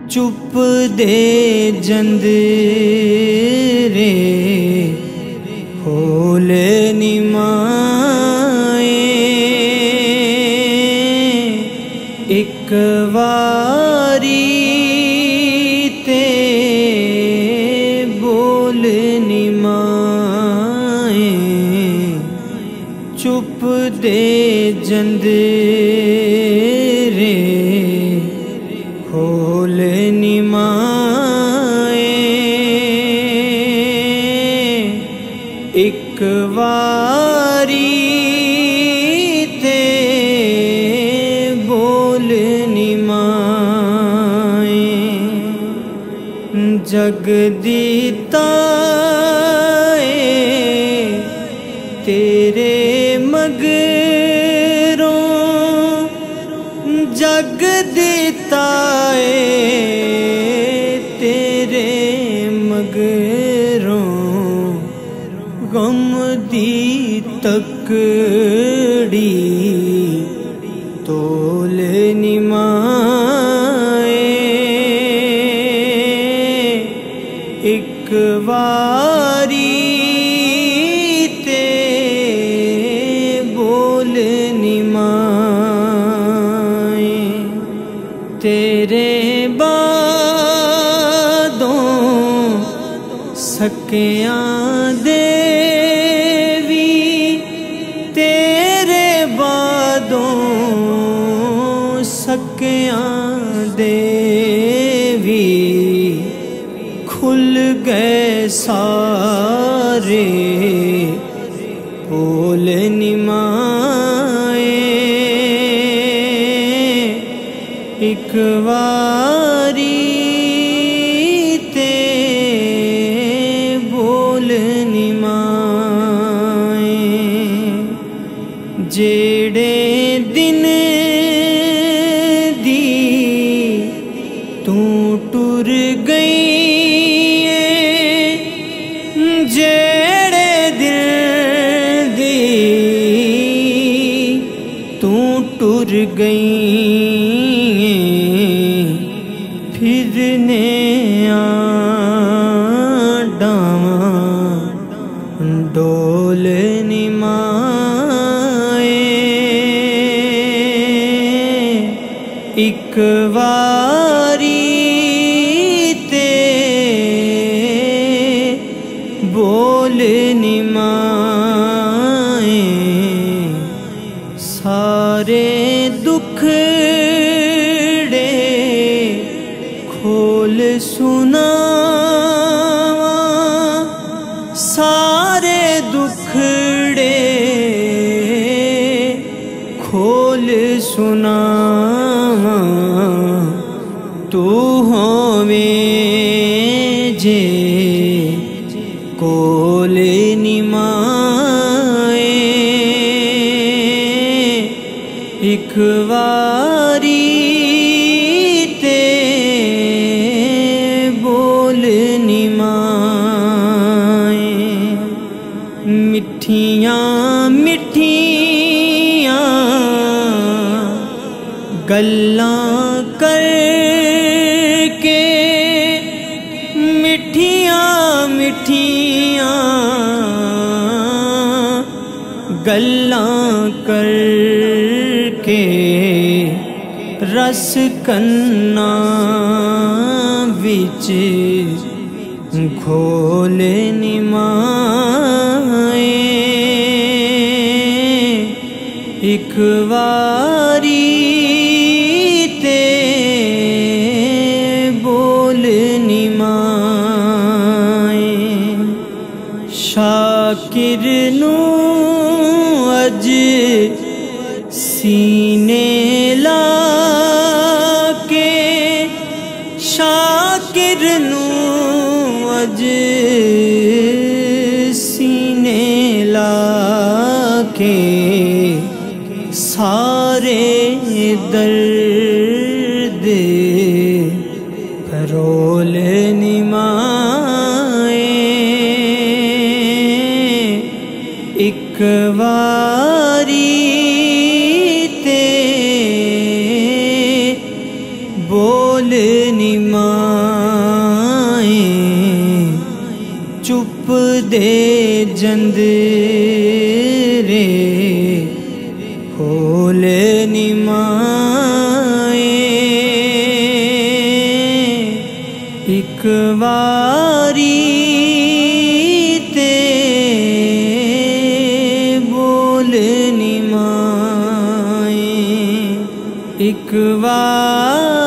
चुप दे जंदरे होल निमाए। एक वारी ते बोल निमाए। चुप दे जंदरे होल निमाए। एक वारी ते बोल निमाए। जग दीता तेरे मगरों जग दीता तेरे मगरों गम दी तकड़ी तोल निमाए। एक वारी ते बोल निमाए। तेरे बादों सकियां देवी तेरे बादों सकियां देवी खुल गए सारे पोल निमाए। एक वारी ते बोल निमाए। जेड़े दिन दी तू टुर गई जेड़े दिल दी तू टुर गई फिरने डावा डोल निमाए। एक वारी ते बोल निमाए। सारे दुखड़े खोल सुनावा। सारे दुखड़े खोल सुनावा। तू होवें जे कोल निमाए। एक वारी ते बोल निमाए। मिठियां मिठियां गल्लां करके मिठियां मिठियां गल्लां करके रस कन्ना विच घोल निमाए। एक वारी ते बोल निमाए। शाकिर नू अज सीने ला के शाकिर नू अज सीने ला के सारे दर्द फरोल निमाए। एक वारी ते बोल निमा चुप दे जंदरे खोल निमाए एक वारी ते बोल निमाए एक वारी